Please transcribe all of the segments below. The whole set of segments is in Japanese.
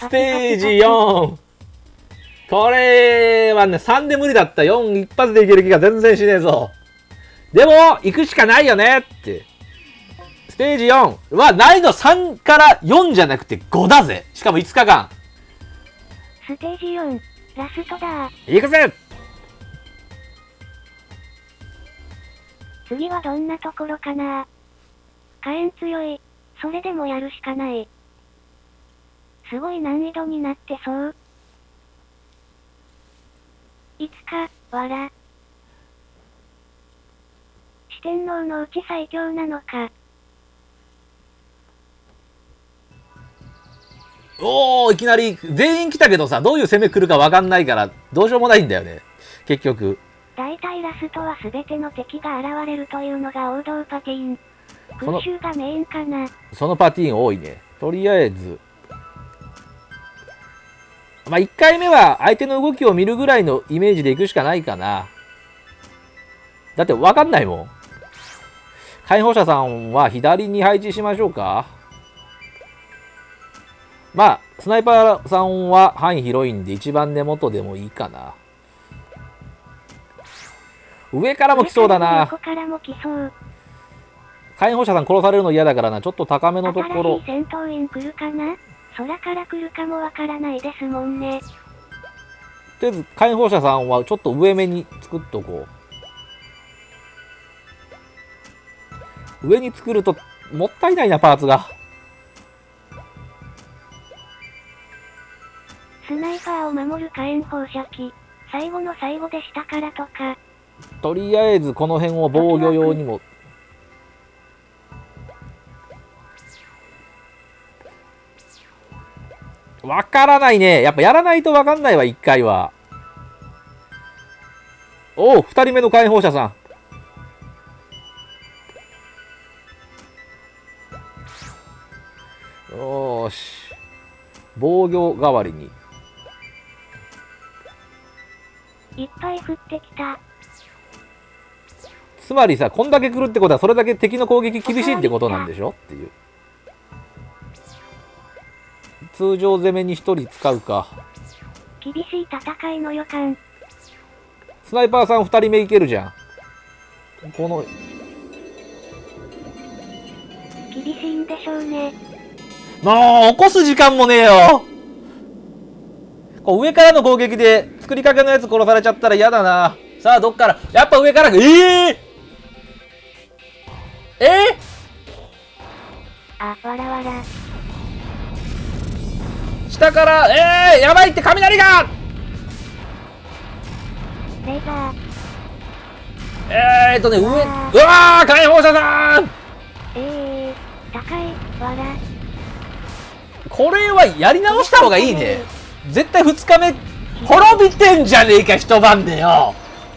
ステージ4。これはね、3で無理だった。4一発でいける気が全然しねえぞ。でも、行くしかないよねって。ステージ4は難易度3から4じゃなくて5だぜ。しかも5日間。 ステージ4、ラストだ。 行くぜ。 次はどんなところかな。火炎強い。それでもやるしかない。すごい難易度になってそう。いつか、わら。四天王のうち最強なのか。 おー、いきなり全員来たけどさ、どういう攻め来るか分かんないからどうしようもないんだよね、結局。 大体ラストは全ての敵が現れるというのが王道パティーン。空襲がメインかな。 そのパティーン多いね。とりあえずまあ1回目は相手の動きを見るぐらいのイメージでいくしかないかな。だって分かんないもん。解放者さんは左に配置しましょうか。まあスナイパーさんは範囲広いんで一番根元でもいいかな。上からも来そうだな。 横からも来そう。 解放者さん殺されるの嫌だからな。ちょっと高めのところ。 新しい戦闘員来るかな。空から来るかもわからないですもんね。 とりあえず解放者さんはちょっと上目に作っとこう。上に作るともったいないな、パーツが。 スナイパーを守る火炎放射器。最後の最後で下からとか。 とりあえずこの辺を防御用にも。わからないね。やっぱやらないとわかんないわ、1回は。おお、2人目の解放者さん。よーし。防御代わりに。 いっぱい降ってきた。 つまりさ、こんだけ来るってことはそれだけ敵の攻撃厳しいってことなんでしょっていう。通常攻めに1人使うか。 厳しい戦いの予感。 スナイパーさん2人目いけるじゃん。この厳しいんでしょうね。 もう起こす時間もねえよ。こう上からの攻撃で作りかけのやつ殺されちゃったら嫌だな。さあどっから、やっぱ上から。 あ、わらわら。 下からやばいって雷が。 レーザ上うわー解放者さん。 高いわら。 これはやり直した方がいいね。絶対2日目滅びてんじゃねえか、一晩でよ。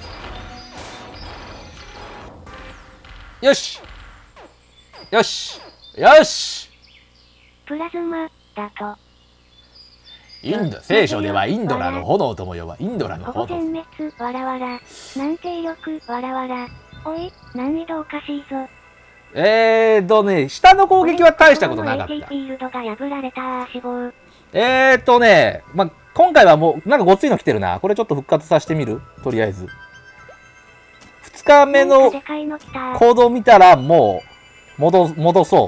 よしよしよし。 プラズマだとインド聖書ではインドラの炎とも呼ばインドラのほぼ炎。 全滅わらわら。なんて威力わらわら。おい、難易度おかしいぞ。 下の攻撃は大したことなかった。 フィールドが破られた死亡。 まあ、今回はもうなんかごっついの来てるな。これちょっと復活させてみる。とりあえず2日目の行動見たらもう戻そう。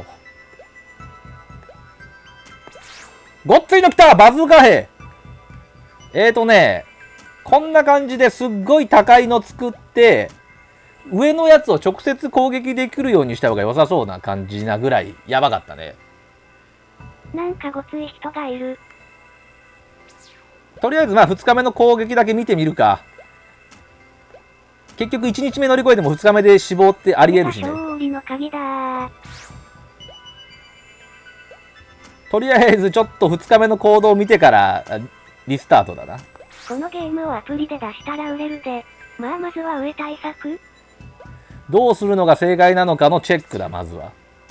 ごっついの来た。バズーカ兵。こんな感じですっごい高いの作って上のやつを直接攻撃できるようにした方が良さそうな感じなぐらいやばかったね。 なんかごつい人がいる。 とりあえずまあ2日目の攻撃だけ見てみるか。結局1日目乗り越えても2日目で死亡ってありえるしね。 勝利の鍵だ。 とりあえずちょっと2日目の行動を見てからリスタートだな。 このゲームをアプリで出したら売れるで。まずは上対策。 どうするのが正解なのかのチェックだ。まずは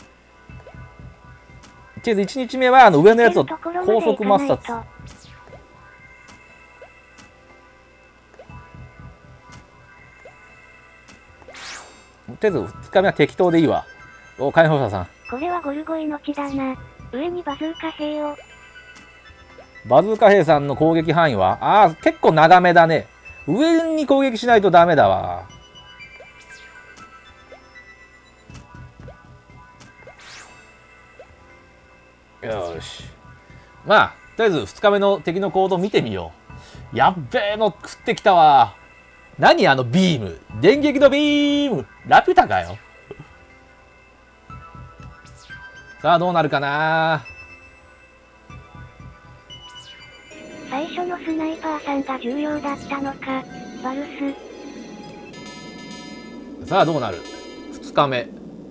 とりあえず1日目は上のやつを高速抹殺。とりあえず2日目は適当でいいわ。お、解放者さん。 これはゴルゴイの血だな。上にバズーカ兵を。 バズーカ兵さんの攻撃範囲は結構長めだね。上に攻撃しないとダメだわ。よし。まあ、とりあえず2日目の敵の行動見てみよう。やっべえの食ってきたわ。何あのビーム。電撃のビーム。ラピュタかよ。さあ、どうなるかな。 最初のスナイパーさんが重要だったのか、バルス。 さあ、どうなる。2日目。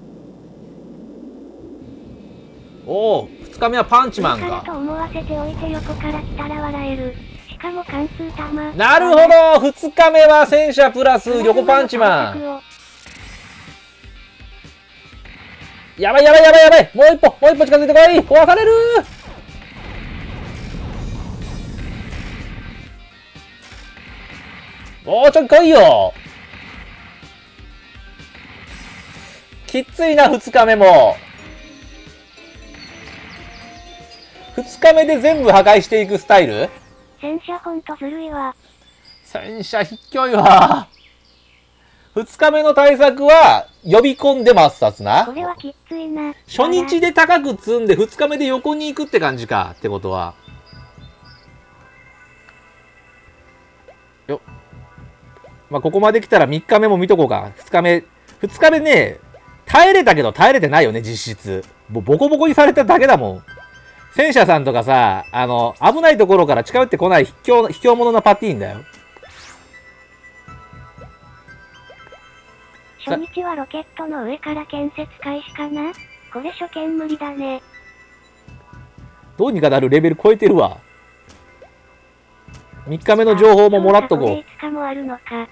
おお、2日目はパンチマン上からか。 と思わせておいて横から来たら笑える。しかも貫通弾。 なるほど、2日目は戦車プラス横パンチマン。やばいやばいやばいやばい。もう一歩近づいてこい。壊される。おー、ちょっと来いよ。きついな、2日目も。2日目で全部破壊していくスタイル。 戦車ほんとずるいわ。 戦車ひっきょいわ。2日目の対策は呼び込んで抹殺な。 これはきついな。 初日で高く積んで2日目で横に行くって感じか。ってことは。よっ。まあ、ここまで来たら3日目も見とこうか。2日目ね、耐えれたけど耐えれてないよね、実質。ボコボコにされただけだもん。戦車さんとかさ、危ないところから近寄ってこない卑怯者なパティーンだよ。 初日はロケットの上から建設開始かな。これ初見無理だね。 どうにかなるレベル超えてるわ。3日目の情報ももらっとこう。 5日もあるのか。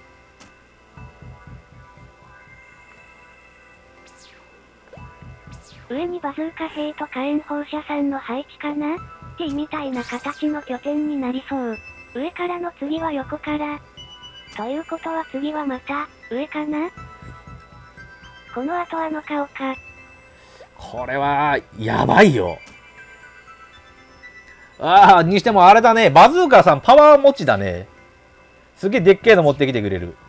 上にバズーカ兵と火炎放射線の配置かな。T みたいな形の拠点になりそう。上からの次は横から。ということは次はまた、上かな。この後顔か。 これは、やばいよ。にしてもあれだね。バズーカさんパワー持ちだね。すげえでっけえの持ってきてくれる。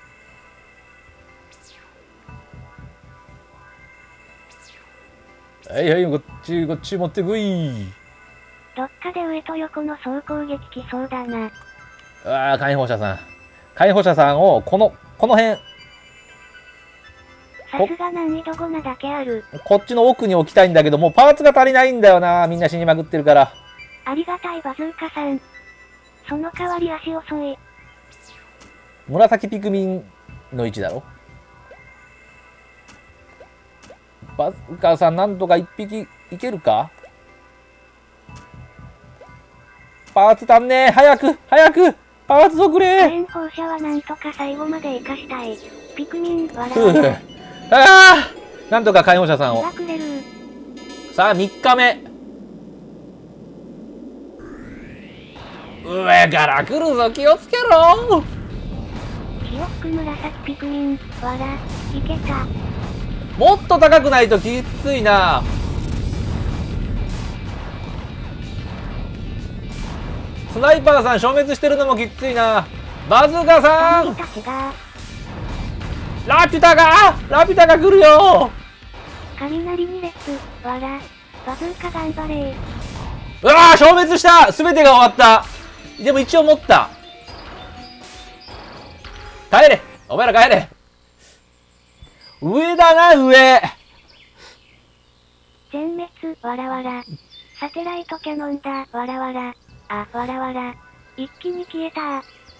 はいはい、こっち持ってこい。 どっかで上と横の総攻撃来そうだな。 火炎放射さん。火炎放射さんを、この辺。 さすが難易度5なだけある。 こっちの奥に置きたいんだけど、もうパーツが足りないんだよな。みんな死にまくってるから。 ありがたいバズーカさん。その代わり足遅い。 紫ピクミンの位置だろ。バズーカさん、なんとか一匹いけるか。パーツ足んねえ。早くパーツをくれ。 火炎放射はなんとか最後まで生かしたい。ピクミンなんとか火炎放射さんを。さあ、3日目。上から来るぞ、気をつけろ。 気をつく紫ピクミン、いけた。 もっと高くないときついな。スナイパーさん消滅してるのもきついな。バズーカさん、ラピュタが来るよ。 雷2列、バズーカ頑張れ。 消滅した。全てが終わった。でも一応持った。帰れ、お前ら帰れ。上だな、上。 全滅、サテライトキャノンだ、一気に消えた。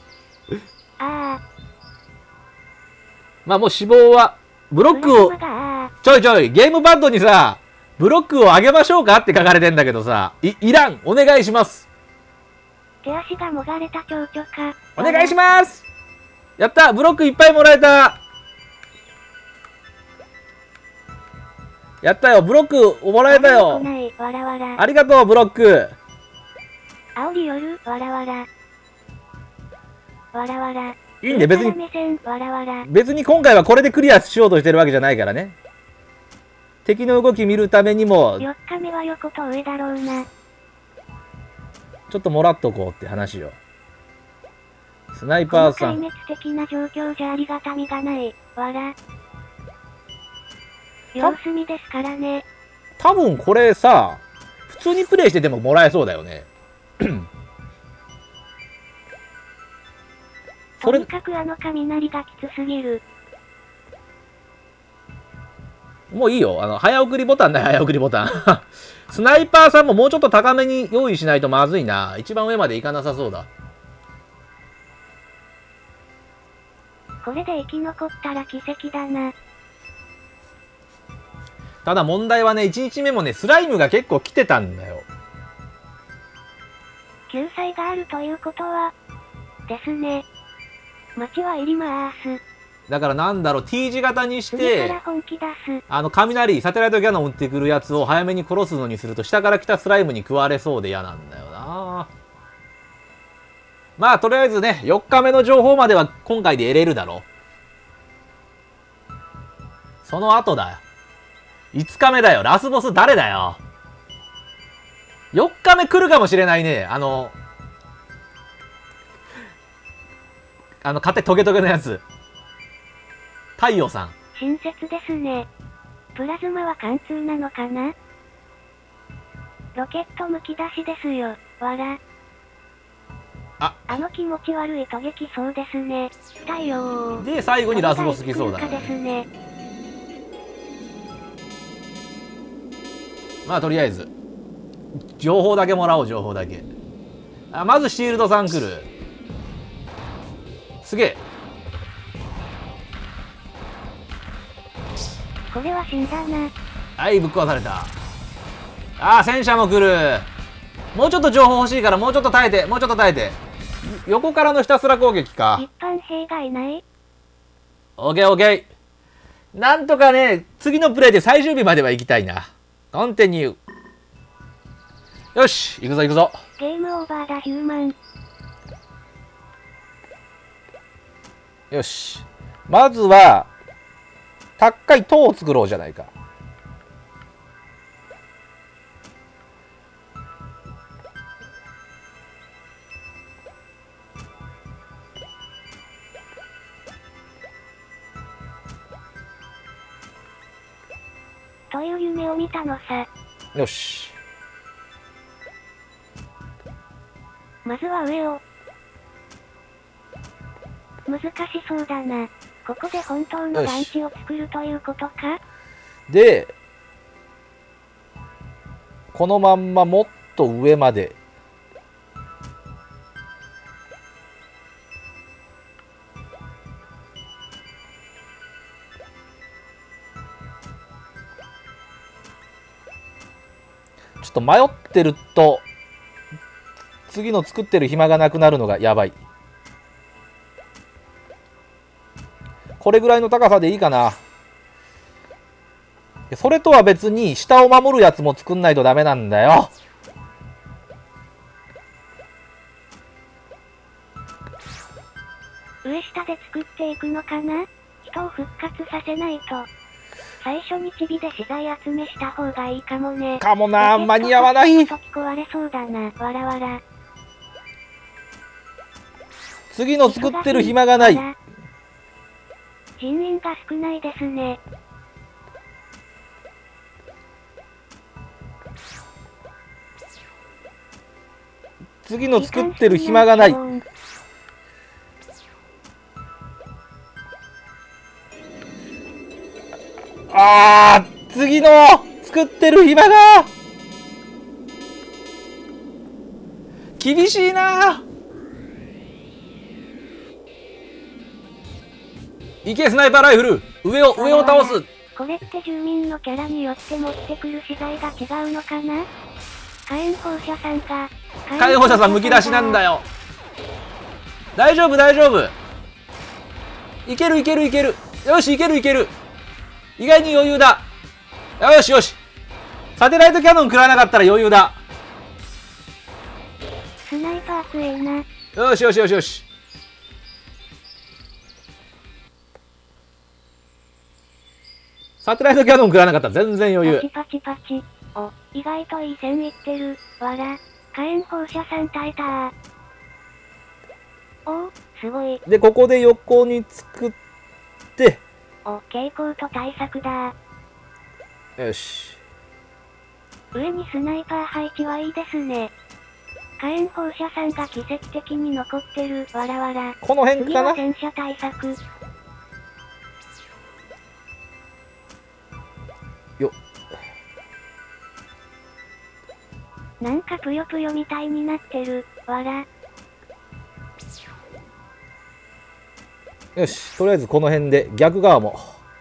まあもう死亡は、ブロックを、ちょい、ゲームパッドにさ、ブロックを上げましょうかって書かれてんだけどさ、いらん、お願いします。 手足がもがれた蝶々か。 お願いします。やった、ブロックいっぱいもらえた。やったよ、ブロックもらえたよ。ありがとう、ブロック。 煽りよる、いいんで、別に今回はこれでクリアしようとしてるわけじゃないからね。敵の動き見るためにも。 4日目は横と上だろうな。 ちょっともらっとこうって話よ。スナイこパーさん。 の壊滅的な状況じゃありがたみがない。わら。様子見ですからね。 多分これさ、普通にプレイしててももらえそうだよね。それとにかくあの雷がきつすぎる。 もういいよ。早送りボタンない、早送りボタン。スナイパーさんももうちょっと高めに用意しないとまずいな。一番上まで行かなさそうだ。 これで生き残ったら奇跡だな。 ただ問題はね、1日目もね、スライムが結構来てたんだよ。 救済があるということは、ですね。街は入りまーす。 だからなんだろう、T 字型にし次かて、 ら本気出す。 雷、サテライトキャノン撃ってくるやつを早めに殺すのにすると、下から来たスライムに食われそうで嫌なんだよな。まあ、とりあえずね、4日目の情報までは今回で得れるだろう。その後だよ。5日目だよ。ラスボス誰だよ。4日目来るかもしれないね。勝手トゲトゲのやつ。太陽さん。 親切ですね。プラズマは貫通なのかな？ロケットむき出しですよ。わら。あの気持ち悪いトゲきそうですね。太陽。 で、最後にラスボス来そうだですね。 まあ、とりあえず。情報だけもらおう、情報だけ。まずシールドさん来る。すげえ。 これは死んだな。 はい、ぶっ壊された。戦車も来る。もうちょっと情報欲しいから、もうちょっと耐えて、もうちょっと耐えて。横からのひたすら攻撃か。 一般兵がいない？ オッケーオッケー。なんとかね、次のプレイで最終日までは行きたいな。コンティニュー。よし、行くぞ行くぞ。 ゲームオーバーだヒューマン。 よし。まずは、高い塔を作ろうじゃないか。 という夢を見たのさ。 よし。 まずは上を。難しそうだな。ここで本当の団地を作るということか？ で、このまんまもっと上まで。ちょっと迷ってると、次の作ってる暇がなくなるのがやばい。これぐらいの高さでいいかな。それとは別に下を守るやつも作んないとダメなんだよ。 上下で作っていくのかな？人を復活させないと。最初にチビで資材集めした方がいいかもね。 かもな、間に合わない。 時壊れそうだな、わらわら。 次の作ってる暇がない。 人員が少ないですね。 次の作ってる暇がない。次の作ってる暇が厳しいな。いけ、スナイパーライフル。上を倒す。 これって住民のキャラによって持ってくる資材が違うのかな？火炎放射さんが。 火炎放射さんむき出しなんだよ。大丈夫大丈夫。いけるいけるいける。よし、いけるいける。意外に余裕だ。よしよし。サテライトキャノン食らわなかったら余裕だ。 スナイパー強えな。 よしよしよしよし。サテライトキャノン食らわなかったら全然余裕。 パチパチパチ。お、意外といい線いってる。わら。 火炎放射さん耐えた。おお、すごい。 で、ここで横に作って、 お、蛍光と対策だ。 よし。 上にスナイパー配置はいいですね。火炎放射さんが奇跡的に残ってる。わらわら。 この辺かな。 次は戦車対策。 よっ。 なんかぷよぷよみたいになってる。わら。 よし、とりあえずこの辺で逆側も。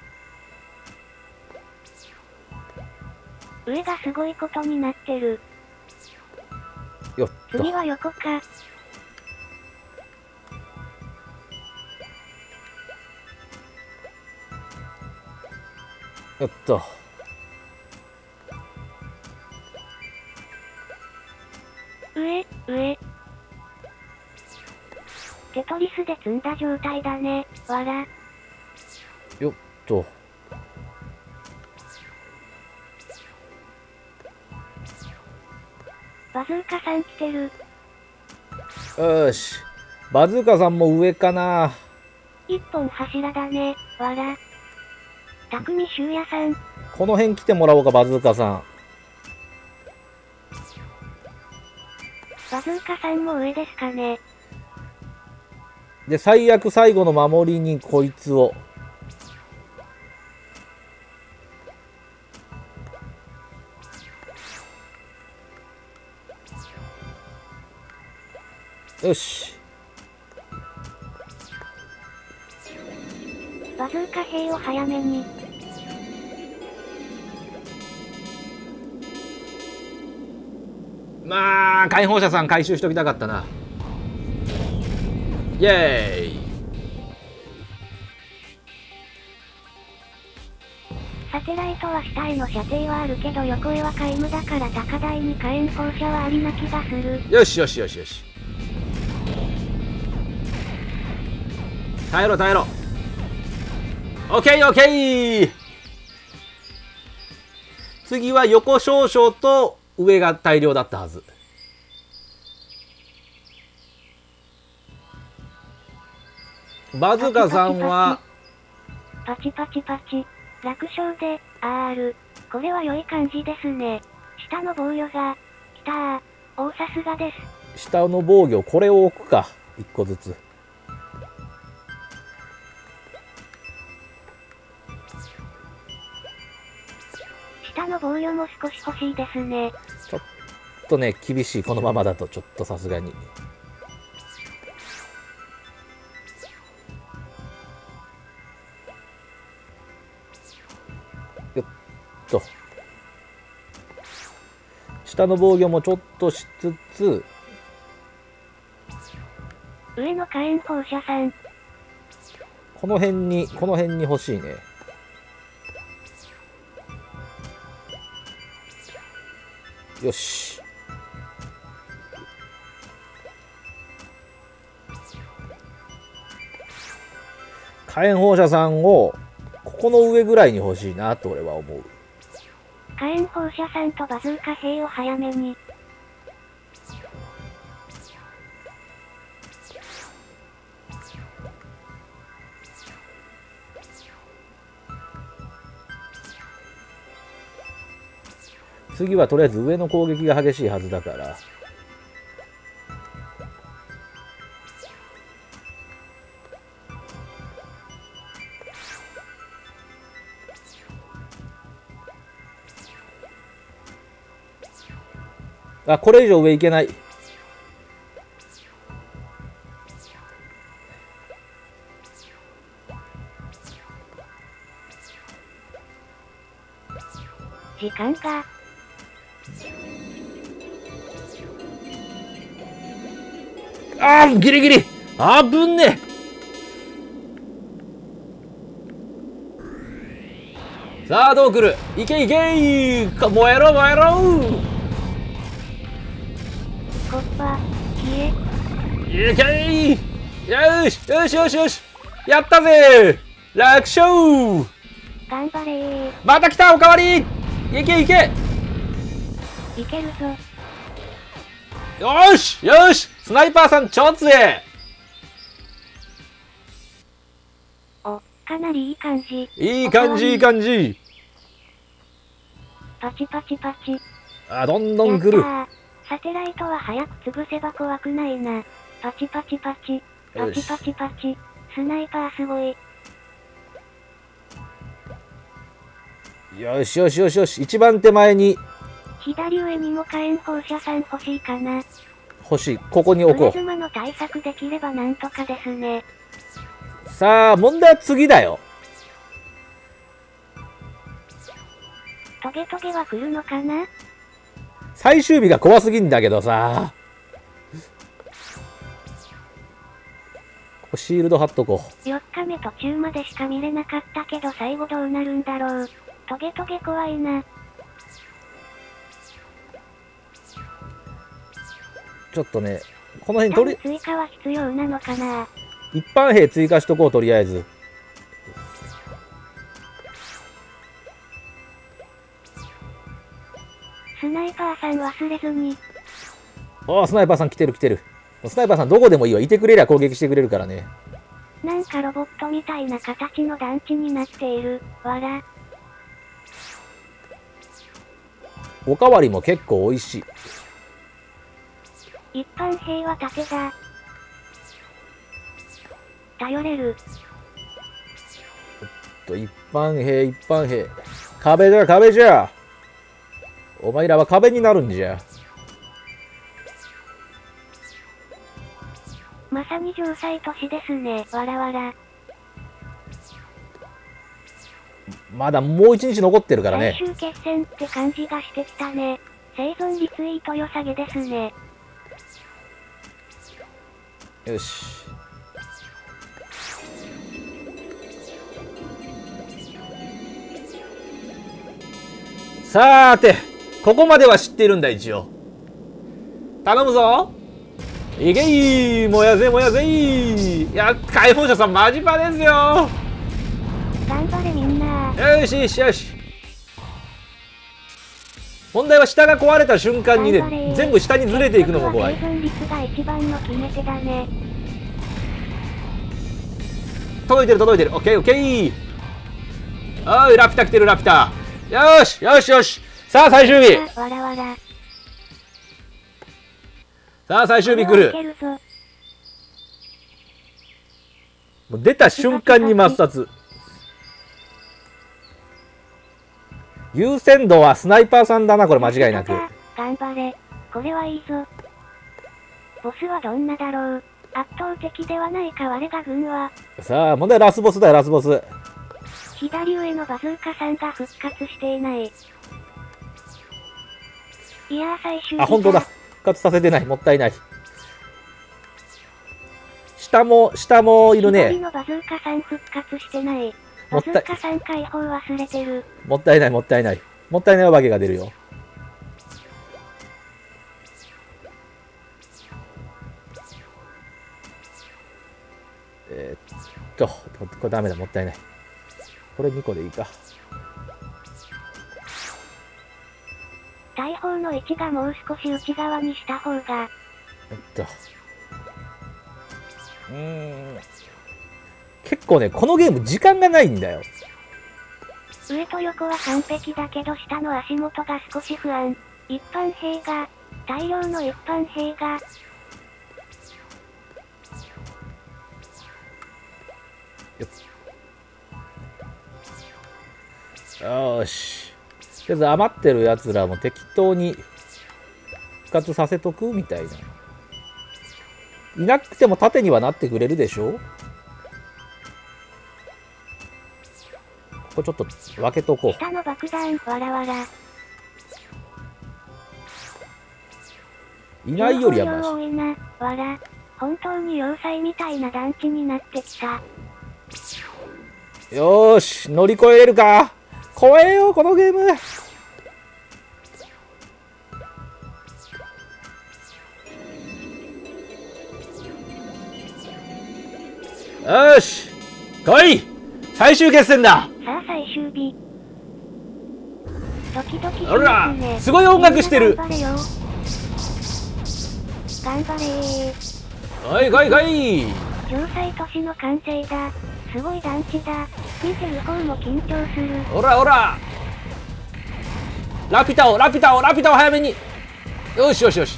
上がすごいことになってる。 よっと。 次は横か。 よっと。 上。テトリスで積んだ状態だね。わら。 よっと。 バズーカさん来てる。 よし。バズーカさんも上かな。 一本柱だね。わら。匠修也さん。 この辺来てもらおうか、バズーカさん。 バズーカさんも上ですかね。 で、最悪最後の守りにこいつを。よし。 バズーカ兵を早めに。 まあ、火炎放射さん回収しときたかったな。イエーイ。 サテライトは下への射程はあるけど横へは皆無だから高台に火炎放射はありな気がする。 よしよしよしよし。耐えろ耐えろ。オッケーオッケー。次は横少々と上が大量だったはず。バズーカさんはパチパチパチ。楽勝で、R。これは良い感じですね。下の防御が、きたー。おさすがです。 下の防御、これを置くか。一個ずつ。 下の防御も少し欲しいですね。 ちょっとね、厳しい。このままだとちょっとさすがに。よっと。下の防御もちょっとしつつ。 上の火炎放射さん。 この辺に欲しいね。よし。火炎放射さんをここの上ぐらいに欲しいなと俺は思う。 火炎放射さんとバズーカ兵を早めに。 次はとりあえず上の攻撃が激しいはずだから。あ、これ以上上行けない。 時間が。 あー、ギリギリ。あぶんね。さあどう来る。いけいけー。燃えろ燃えろ。 コッパ消え。いけー。よしよしよしよし。やったぜ。楽勝。 頑張れー。 また来たおかわり。いけいけ。 いけるぞ。 よーしよーし、スナイパーさん超強え。 お、かなりいい感じ。 いい感じいい感じ。 パチパチパチ。 あ、どんどん来る。 サテライトは早く潰せば怖くないな。パチパチパチ。パチパチパチ。スナイパーすごい。 よしよしよしよし。一番手前に。 左上にも火炎放射さん欲しいかな。 欲しい。ここに置こう。 プラズマの対策できればなんとかですね。 さあ、問題は次だよ。 トゲトゲは来るのかな。 最終日が怖すぎんだけどさ。ここシールド貼っとこう。 4日目途中までしか見れなかったけど最後どうなるんだろう。トゲトゲ怖いな。 ちょっとね、この辺追加は必要なのかな。 一般兵追加しとこう、とりあえず。 スナイパーさん忘れずに。 ああ、スナイパーさん来てる来てる。スナイパーさんどこでもいいわ。いてくれりゃ攻撃してくれるからね。 なんかロボットみたいな形の団地になっている。わら。 おかわりも結構美味しい。 一般兵は盾だ。頼れる。 一般兵、一般兵。壁じゃ、壁じゃ。お前らは壁になるんじゃ。 まさに城塞都市ですね。わらわら。 まだもう一日残ってるからね。 最終決戦って感じがしてきたね。生存率いいと良さげですね。 よし。さーて、ここまでは知っているんだ一応。頼むぞ。いけいー、燃やせ燃やせいー。いや、解放者さんマジパですよ。 頑張れみんな。 よしよしよし。問題は下が壊れた瞬間にね、全部下にずれていくのが怖い。 生存率が一番の決め手だね。 届いてる届いてる。オッケーオッケー。おい、ラピュタ来てるラピュタ。よしよしよし。さあ最終日。 わらわら。 さあ最終日来る。もう出た瞬間に抹殺。優先度はスナイパーさんだな、これ間違いなく。 頑張れ。これはいいぞ。ボスはどんなだろう。圧倒的ではないか、我が軍は。 さあ、問題はラスボスだよ、ラスボス。 左上のバズーカさんが復活していない。いやー、最終日だ。 あ、本当だ。復活させてない。もったいない。下もいるね。 左のバズーカさん復活してない。バズーカさん解放忘れてる。 もったいない、もったいない。もったいないお化けが出るよ。これダメだ、もったいない。これ2個でいいか。 大砲の位置がもう少し内側にした方が。 結構ね、このゲーム時間がないんだよ。 上と横は完璧だけど下の足元が少し不安。一般兵が、大量の一般兵が。 よし。とりあえず余ってるやつらも適当に復活させとくみたいな。いなくても盾にはなってくれるでしょ。ここちょっと分けとこう。 下の爆弾、わらわら。 いないよりはマシ。 多いな、わら。本当に要塞みたいな団地になってきた。 よーし、乗り越えれるか。怖えよ、このゲーム。よし、来い。最終決戦だ。 さあ最終日。ドキドキしほら、 ますね。 すごい音楽してる。 頑張れー。 おいおいおい。 城塞都市の完成だ。すごい団地だ。見てる方も緊張する。 おらおら。ラピュタを早めに。よしよしよし。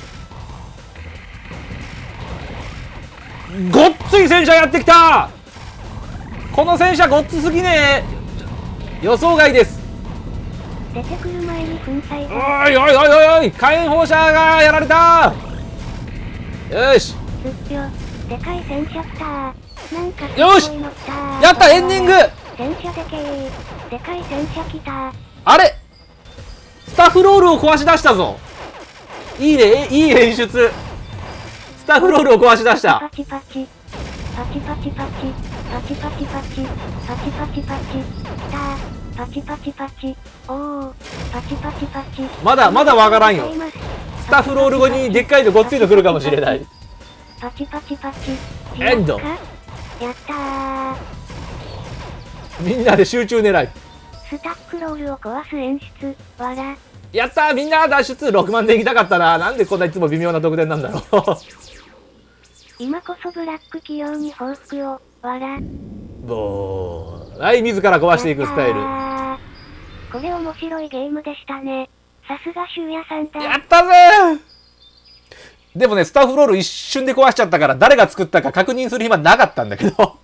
ごっつい戦車やってきた。この戦車ごっつすぎねえ。予想外です。 出てくる前に粉砕だ。 おいおいおいおいおい、火炎放射がやられた。よし。 すっぴょ。でかい戦車来た。なんかすよしごいの来た。 やった、エンディング。 戦車でけー。でかい戦車来た。 あれ、スタッフロールを壊し出したぞ。いいね、いい演出。スタッフロールを壊し出した。 パチパチパチパチパチパチパチパチパチパチパチきたー。パチパチパチ。おー、パチパチパチ。 まだわからんよ。スタッフロール後にでっかいのごっついの来るかもしれない。 パチパチパチ。 エンド。 やったー。 みんなで集中狙い。 スタッフロールを壊す演出。わら。 やったー、みんな脱出。6万で行きたかったな。なんでこんないつも微妙な得点なんだろう。 今こそブラック企業に報復を。わら。 はい、自ら壊していくスタイル。 これ面白いゲームでしたね。さすが修也さんだ。 やったぜー。でもね、スタッフロール一瞬で壊しちゃったから誰が作ったか確認する暇なかったんだけど。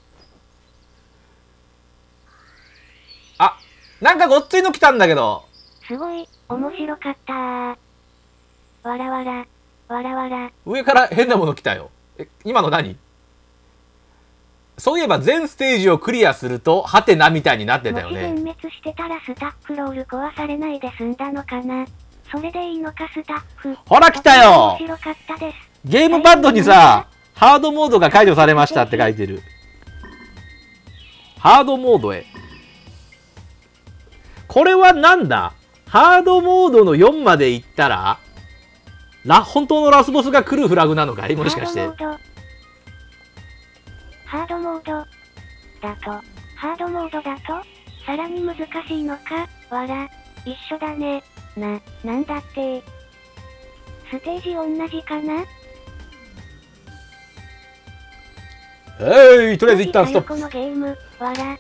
あ、なんかごっついの来たんだけど。 すごい、面白かったー。わらわら、わらわら。 上から変なもの来たよ。今の何？そういえば全ステージをクリアすると、ハテナみたいになってたよね。 もし全滅してたらスタッフロール壊されないで済んだのかな。それでいいのかスタッフ。 ほら来たよ。 面白かったです。 ゲームパッドにさ、ハードモードが解除されましたって書いてる。ハードモードへ。これはなんだ？ハードモードの4まで行ったら、本当のラスボスが来るフラグなのかい？もしかして。 ハードモードだとさらに難しいのか。わら、一緒だね。なんだって。ステージ同じかな。 とりあえず一旦ストップ。 このゲーム、わら。